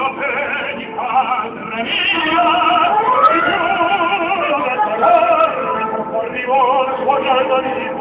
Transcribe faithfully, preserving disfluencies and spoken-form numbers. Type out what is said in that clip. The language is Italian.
vedi padre mia, e giuro da sarà, per rivolto a